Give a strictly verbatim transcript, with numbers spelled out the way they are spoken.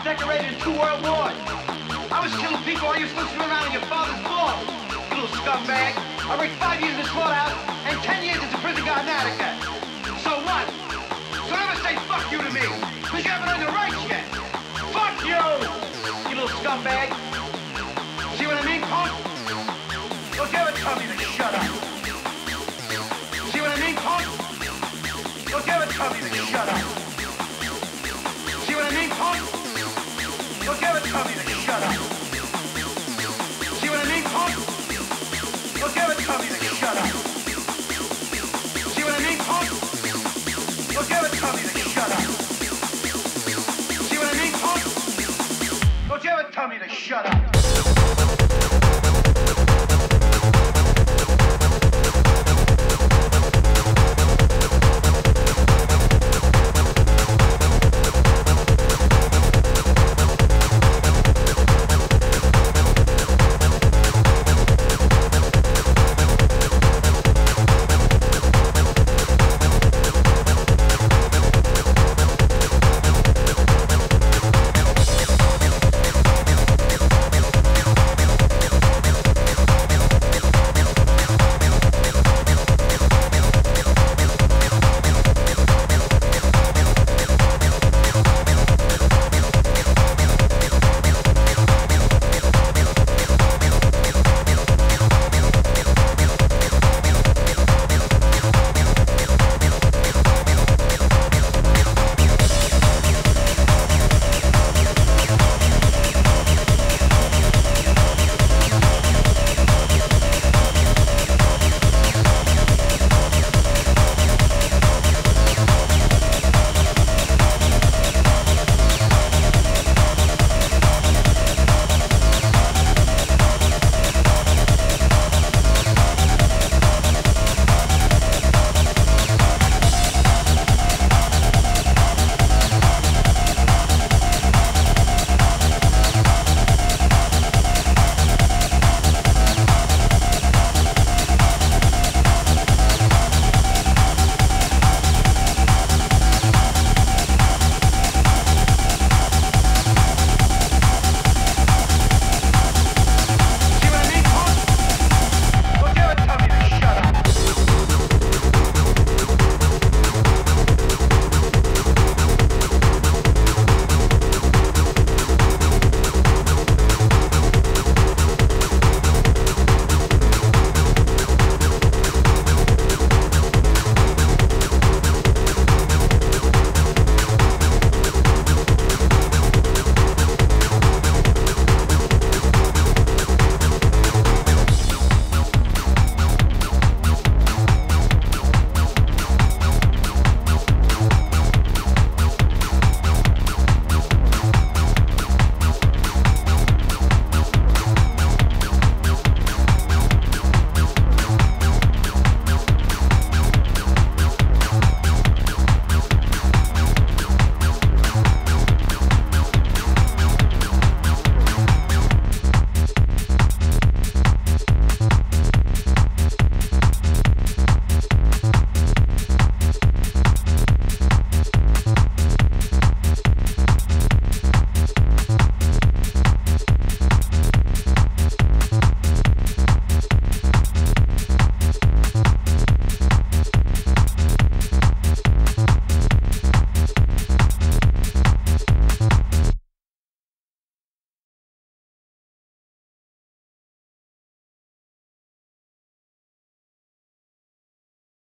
decorated in two world wars. I was killing people while you were supposed to be around in your father's lawn, you little scumbag. I worked five years in the slaughterhouse and ten years as a prison guard in Attica. So what? So never say fuck you to me, because you haven't earned the rights yet. Fuck you, you little scumbag. See what I mean, punk? Don't ever tell me to shut up. See what I mean, punk? Don't ever tell me to shut up. See what I mean, punk? Don't ever tell me to shut up. See what I mean, punk? Don't ever tell me to shut up. See what I mean, punk? Don't ever tell me to shut up. See what I mean, punk? Don't you ever tell me to shut up.